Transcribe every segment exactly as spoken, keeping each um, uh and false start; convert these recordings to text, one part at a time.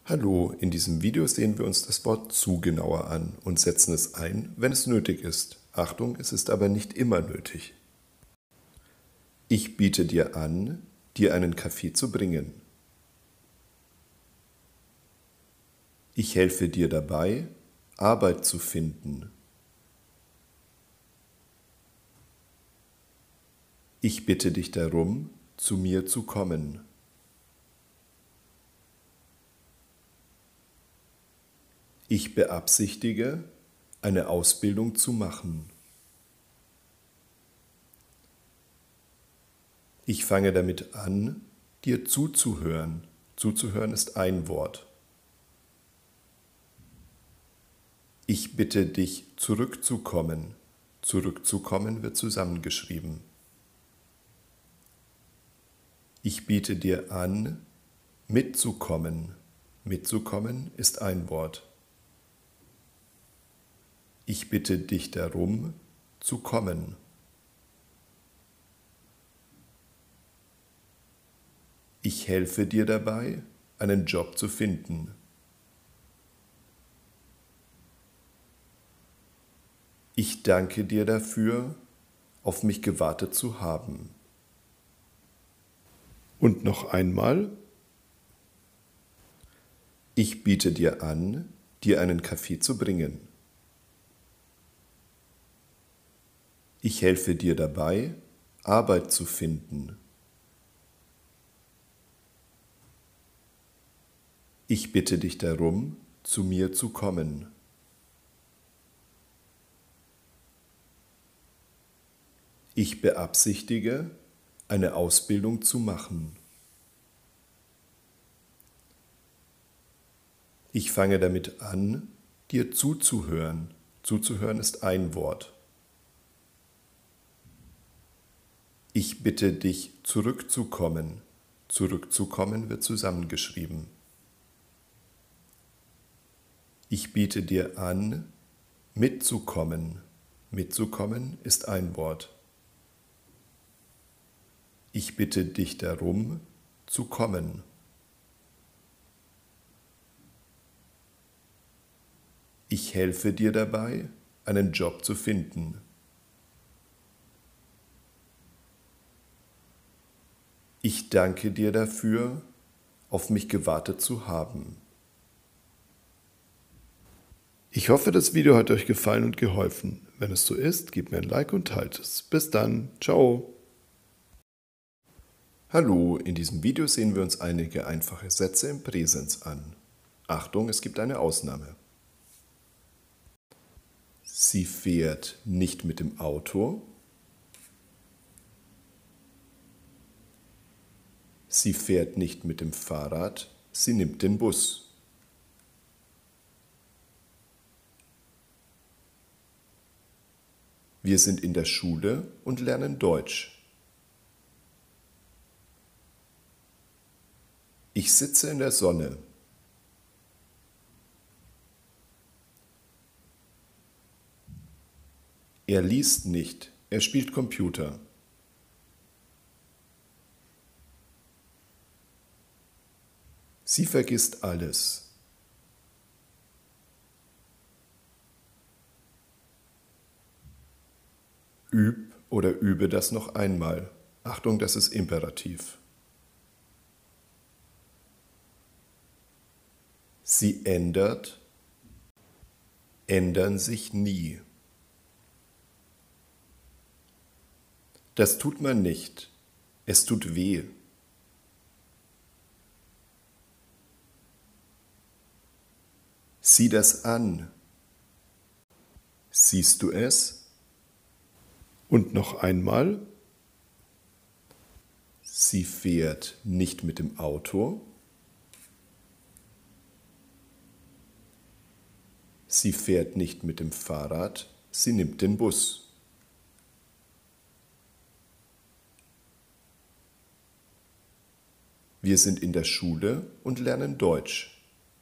Hallo, in diesem Video sehen wir uns das Wort zu genauer an und setzen es ein, wenn es nötig ist. Achtung, es ist aber nicht immer nötig. Ich biete dir an, dir einen Kaffee zu bringen. Ich helfe dir dabei, Arbeit zu finden. Ich bitte dich darum, zu mir zu kommen. Ich beabsichtige, eine Ausbildung zu machen. Ich fange damit an, dir zuzuhören. Zuzuhören ist ein Wort. Ich bitte dich, zurückzukommen. Zurückzukommen wird zusammengeschrieben. Ich biete dir an, mitzukommen. Mitzukommen ist ein Wort. Ich bitte dich darum, zu kommen. Ich helfe dir dabei, einen Job zu finden. Ich danke dir dafür, auf mich gewartet zu haben. Und noch einmal. Ich biete dir an, dir einen Kaffee zu bringen. Ich helfe dir dabei, Arbeit zu finden. Ich bitte dich darum, zu mir zu kommen. Ich beabsichtige, eine Ausbildung zu machen. Ich fange damit an, dir zuzuhören. Zuzuhören ist ein Wort. Ich bitte dich, zurückzukommen. Zurückzukommen wird zusammengeschrieben. Ich biete dir an, mitzukommen. Mitzukommen ist ein Wort. Ich bitte dich darum, zu kommen. Ich helfe dir dabei, einen Job zu finden. Ich danke dir dafür, auf mich gewartet zu haben. Ich hoffe, das Video hat euch gefallen und geholfen. Wenn es so ist, gebt mir ein Like und teilt es. Bis dann. Ciao. Hallo, in diesem Video sehen wir uns einige einfache Sätze im Präsens an. Achtung, es gibt eine Ausnahme. Sie fährt nicht mit dem Auto. Sie fährt nicht mit dem Fahrrad, sie nimmt den Bus. Wir sind in der Schule und lernen Deutsch. Ich sitze in der Sonne. Er liest nicht, er spielt Computer. Sie vergisst alles. Üb oder übe das noch einmal. Achtung, das ist Imperativ. Sie ändert, ändern sich nie. Das tut man nicht. Es tut weh. Sieh das an. Siehst du es? Und noch einmal. Sie fährt nicht mit dem Auto. Sie fährt nicht mit dem Fahrrad. Sie nimmt den Bus. Wir sind in der Schule und lernen Deutsch.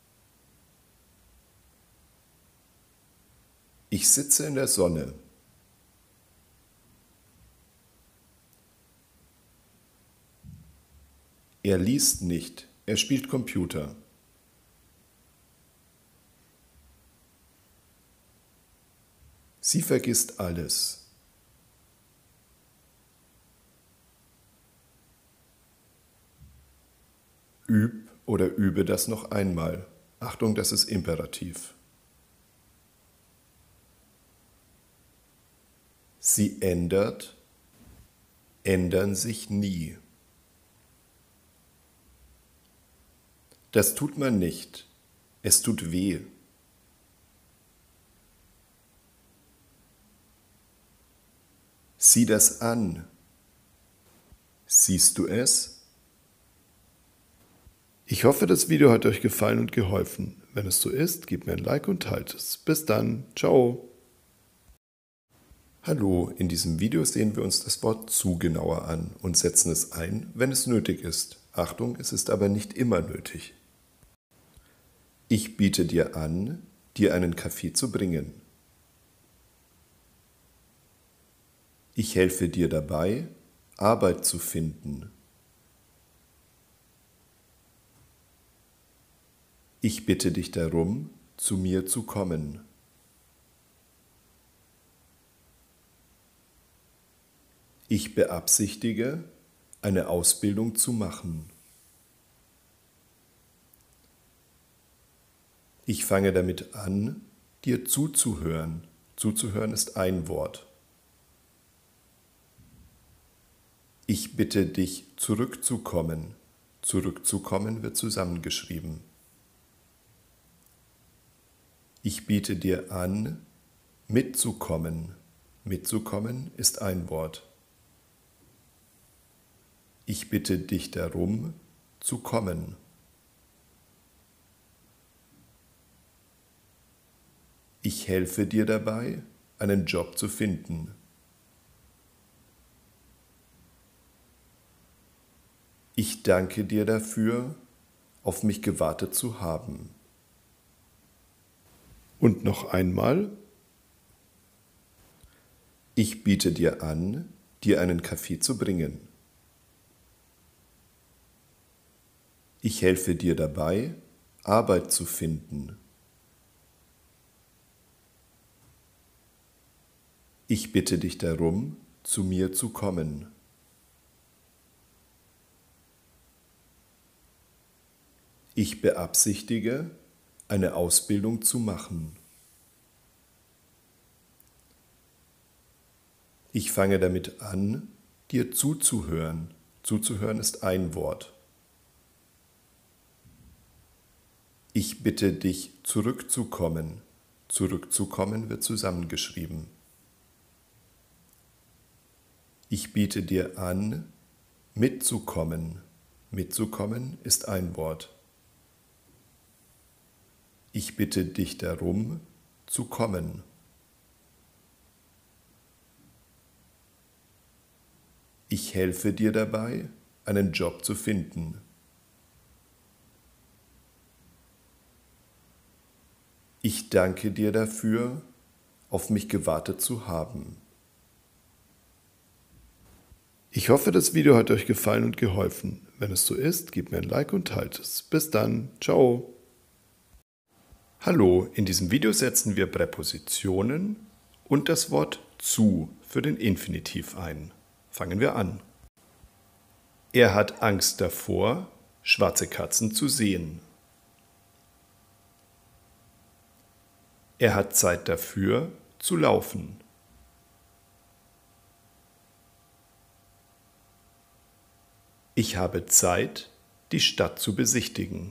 Ich sitze in der Sonne. Er liest nicht, er spielt Computer. Sie vergisst alles. Üb oder übe das noch einmal. Achtung, das ist Imperativ. Sie ändert, ändern sich nie. Das tut man nicht. Es tut weh. Sieh das an. Siehst du es? Ich hoffe, das Video hat euch gefallen und geholfen. Wenn es so ist, gebt mir ein Like und teilt es. Bis dann. Ciao. Hallo, in diesem Video sehen wir uns das Wort zu genauer an und setzen es ein, wenn es nötig ist. Achtung, es ist aber nicht immer nötig. Ich biete dir an, dir einen Kaffee zu bringen. Ich helfe dir dabei, Arbeit zu finden. Ich bitte dich darum, zu mir zu kommen. Ich beabsichtige, eine Ausbildung zu machen. Ich fange damit an, dir zuzuhören. Zuzuhören ist ein Wort. Ich bitte dich, zurückzukommen. Zurückzukommen wird zusammengeschrieben. Ich biete dir an, mitzukommen. Mitzukommen ist ein Wort. Ich bitte dich darum, zu kommen. Ich helfe dir dabei, einen Job zu finden. Ich danke dir dafür, auf mich gewartet zu haben. Und noch einmal. Ich biete dir an, dir einen Kaffee zu bringen. Ich helfe dir dabei, Arbeit zu finden. Ich bitte dich darum, zu mir zu kommen. Ich beabsichtige, eine Ausbildung zu machen. Ich fange damit an, dir zuzuhören. Zuzuhören ist ein Wort. Ich bitte dich, zurückzukommen. Zurückzukommen wird zusammengeschrieben. Ich biete dir an, mitzukommen. Mitzukommen ist ein Wort. Ich bitte dich darum, zu kommen. Ich helfe dir dabei, einen Job zu finden. Ich danke dir dafür, auf mich gewartet zu haben. Ich hoffe, das Video hat euch gefallen und geholfen. Wenn es so ist, gebt mir ein Like und teilt es. Bis dann. Ciao. Hallo, in diesem Video setzen wir Präpositionen und das Wort zu für den Infinitiv ein. Fangen wir an. Er hat Angst davor, schwarze Katzen zu sehen. Er hat Zeit dafür, zu laufen. Ich habe Zeit, die Stadt zu besichtigen.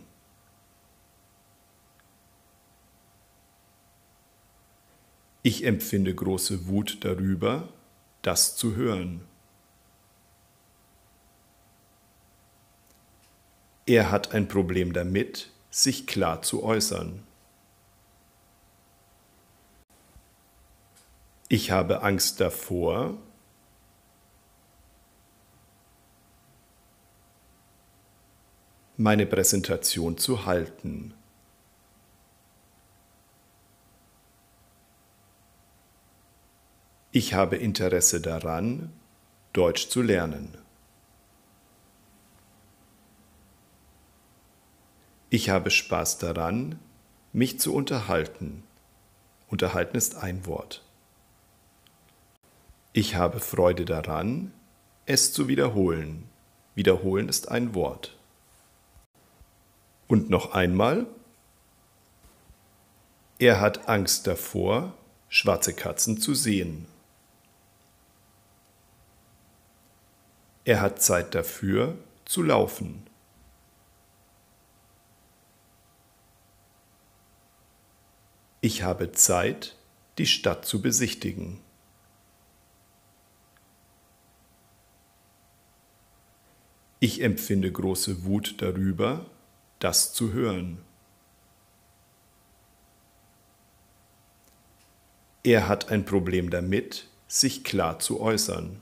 Ich empfinde große Wut darüber, das zu hören. Er hat ein Problem damit, sich klar zu äußern. Ich habe Angst davor, meine Präsentation zu halten. Ich habe Interesse daran, Deutsch zu lernen. Ich habe Spaß daran, mich zu unterhalten. Unterhalten ist ein Wort. Ich habe Freude daran, es zu wiederholen. Wiederholen ist ein Wort. Und noch einmal. Er hat Angst davor, schwarze Katzen zu sehen. Er hat Zeit dafür, zu laufen. Ich habe Zeit, die Stadt zu besichtigen. Ich empfinde große Wut darüber, das zu hören. Er hat ein Problem damit, sich klar zu äußern.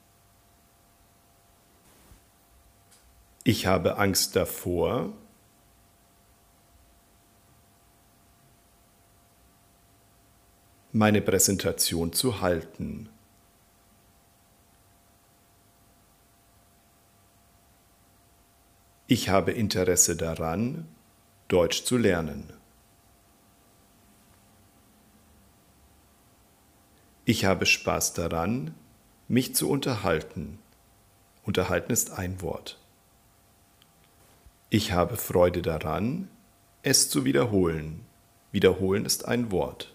Ich habe Angst davor, meine Präsentation zu halten. Ich habe Interesse daran, Deutsch zu lernen. Ich habe Spaß daran, mich zu unterhalten. Unterhalten ist ein Wort. Ich habe Freude daran, es zu wiederholen. Wiederholen ist ein Wort.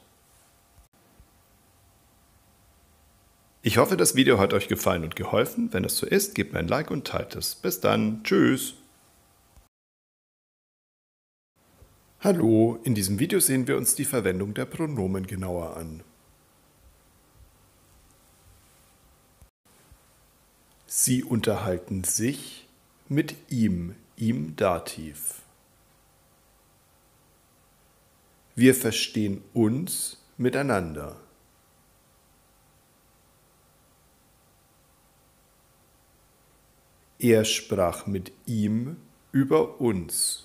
Ich hoffe, das Video hat euch gefallen und geholfen. Wenn es so ist, gebt mir ein Like und teilt es. Bis dann. Tschüss. Hallo, in diesem Video sehen wir uns die Verwendung der Pronomen genauer an. Sie unterhalten sich mit ihm, ihm Dativ. Wir verstehen uns miteinander. Er sprach mit ihm über uns.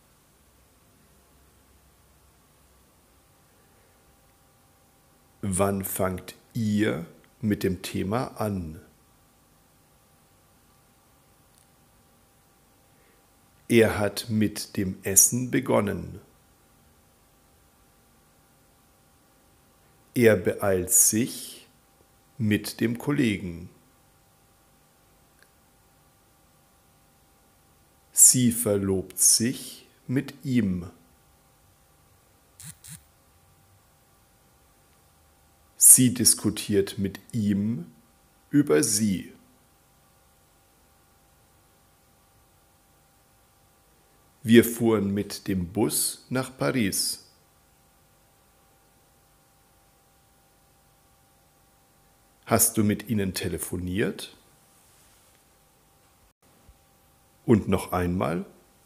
Wann fangt ihr mit dem Thema an? Er hat mit dem Essen begonnen. Er beeilt sich mit dem Kollegen. Sie verlobt sich mit ihm. Sie diskutiert mit ihm über sie. Wir fuhren mit dem Bus nach Paris. Hast du mit ihnen telefoniert? Und noch einmal.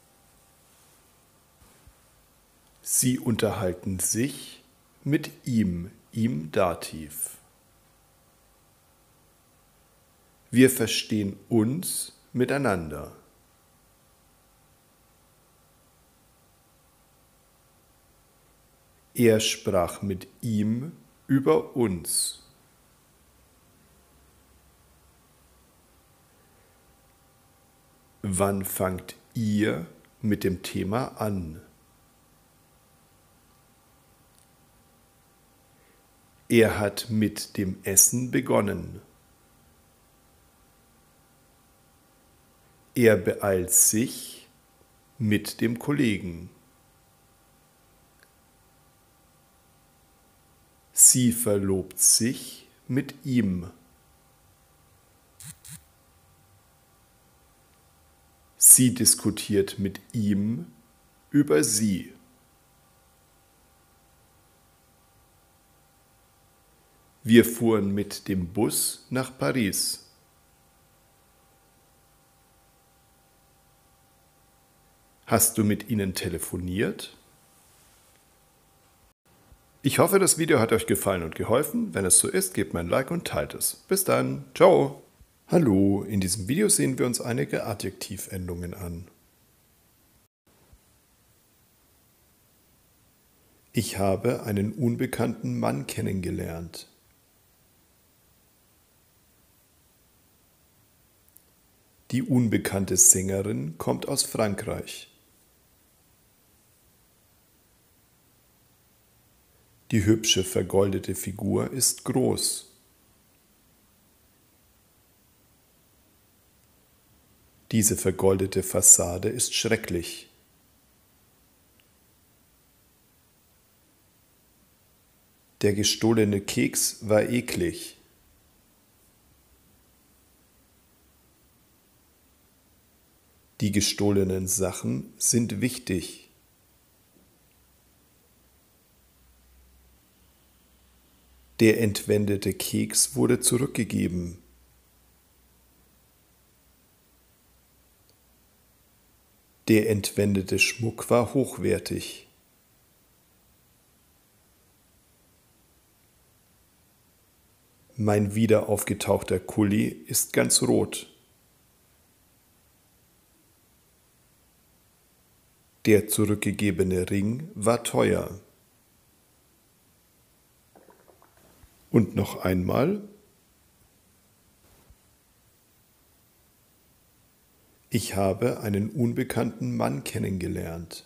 Sie unterhalten sich mit ihm, ihm Dativ. Wir verstehen uns miteinander. Er sprach mit ihm über uns. Wann fangt ihr mit dem Thema an? Er hat mit dem Essen begonnen. Er beeilt sich mit dem Kollegen. Sie verlobt sich mit ihm. Sie diskutiert mit ihm über sie. Wir fuhren mit dem Bus nach Paris. Hast du mit ihnen telefoniert? Ich hoffe, das Video hat euch gefallen und geholfen. Wenn es so ist, gebt mir ein Like und teilt es. Bis dann. Ciao. Hallo, in diesem Video sehen wir uns einige Adjektivendungen an. Ich habe einen unbekannten Mann kennengelernt. Die unbekannte Sängerin kommt aus Frankreich. Die hübsche vergoldete Figur ist groß. Diese vergoldete Fassade ist schrecklich. Der gestohlene Keks war eklig. Die gestohlenen Sachen sind wichtig. Der entwendete Keks wurde zurückgegeben. Der entwendete Schmuck war hochwertig. Mein wieder aufgetauchter Kuli ist ganz rot. Der zurückgegebene Ring war teuer. Und noch einmal. Ich habe einen unbekannten Mann kennengelernt.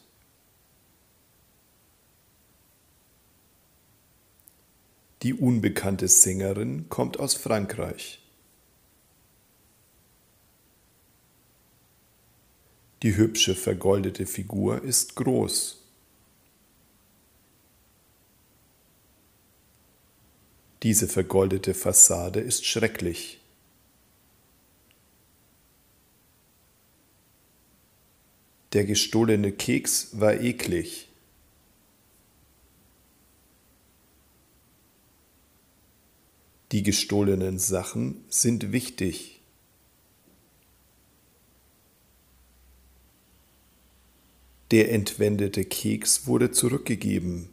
Die unbekannte Sängerin kommt aus Frankreich. Die hübsche vergoldete Figur ist groß. Diese vergoldete Fassade ist schrecklich. Der gestohlene Keks war eklig. Die gestohlenen Sachen sind wichtig. Der entwendete Keks wurde zurückgegeben.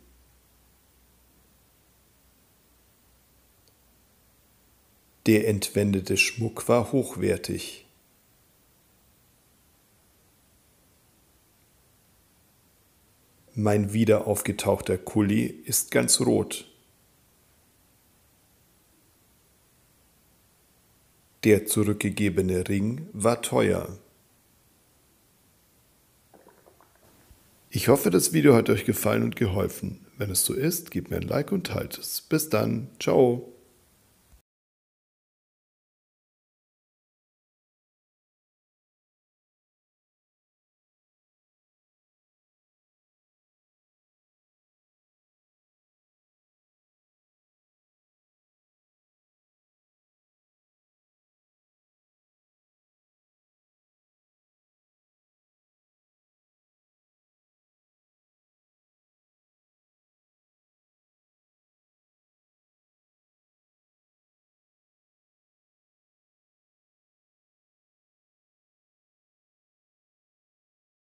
Der entwendete Schmuck war hochwertig. Mein wieder aufgetauchter Kuli ist ganz rot. Der zurückgegebene Ring war teuer. Ich hoffe, das Video hat euch gefallen und geholfen. Wenn es so ist, gebt mir ein Like und teilt es. Bis dann. Ciao.